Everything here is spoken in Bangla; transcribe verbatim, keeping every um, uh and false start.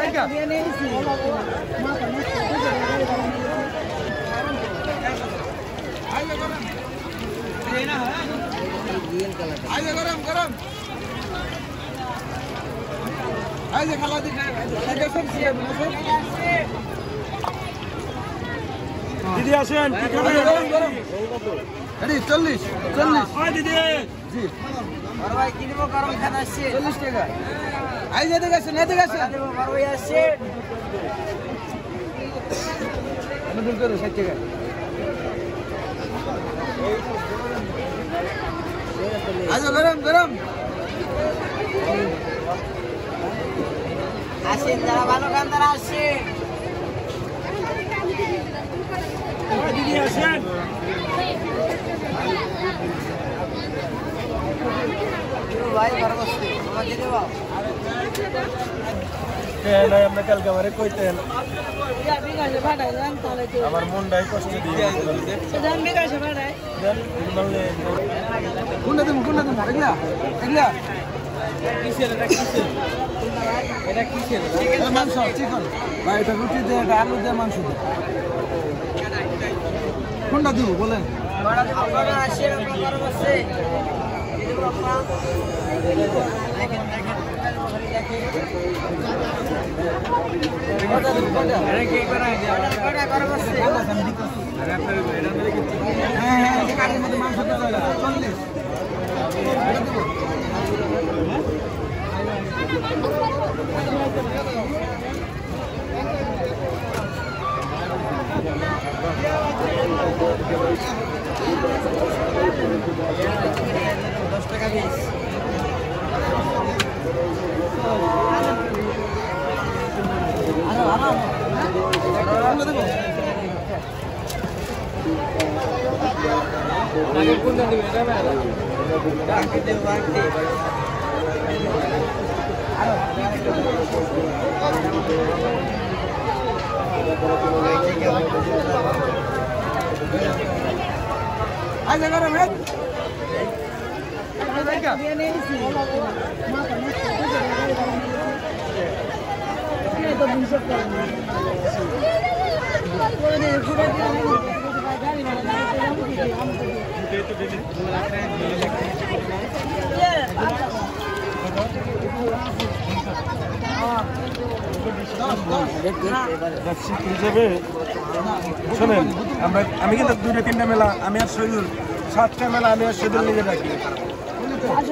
গরম গরম আইলে খালা দিন দিদি আসেন কি খাবেন গরম গরম আরে চল্লিশ চল্লিশ ওই দিদি জি আর ভাই কি দেব গরম খানা আসছে চল্লিশ টাকা আই যেতে গেছে না দেখে আসে দেব আর ওই আসছে আমি দুল করব ষাট টাকা আজো গরম গরম আসেন যারা ভালো খান তারা আসেন দিদি আসেন ভাই ঘর বসতে আমার দিদি বাবা কেন আমরা কালকে আমারে কইতেন আমার মনটাই কষ্ট দিয়ে জান বিকাশে ভাড়ায় জান বললে কোনটা তুমি কোনটা তুমি এগুলা এগুলা কিসের এটা কিসের এটা কিসের এটা মাংস চিকেন ভাই এটা রুটি দিয়ে এটা আলু দিয়ে মাংস দিয়ে কোনটা দিব বলেন বড় আপনারা আশি টাকা করে বসে দিদি বাবা দেখেন দেখেন আরে কি করে বড় করে বসে আরে আপনার এর মধ্যে কি হ্যাঁ হ্যাঁ এই কাঠের মধ্যে মাংস দিতে হবে চল্লিশ এটা দিব দশ টাকা পিস আগে কোনটা দিবেন এটা ভাই বাকি দেব বাকি আজ গরম है ये नहीं सी मां का मत ये तो बीस का वो ने पूरा दिन गाड़ी में हम तो डेली लग रहे हैं শোনেন আমরা আমি কিন্তু দুইটা তিনটা মেলা আমি আর শহীদুল সাতটা মেলা আমি আর শহীদুল নিয়ে রাখি